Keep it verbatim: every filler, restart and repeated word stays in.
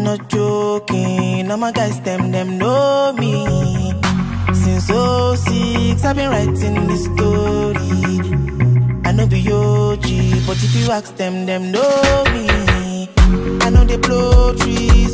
not joking, all my guys, them, them know me. Since oh six, I've been writing this story. I know be O G, but if you ask them, them know me. I know they blow trees